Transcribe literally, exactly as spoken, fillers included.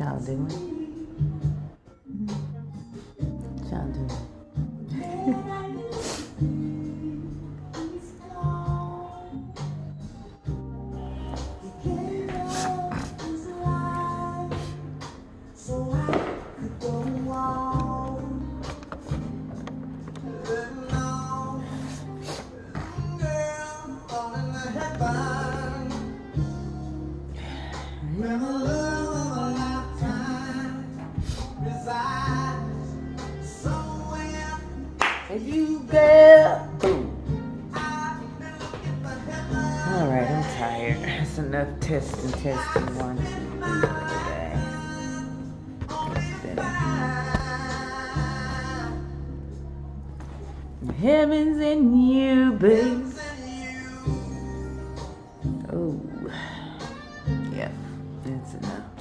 y'all doing? What y'all doing? You girl. Boom. Alright, I'm tired. That's enough testing, testing. One, two, three for today. Heaven's in you, babe. Oh. Yeah, that's enough.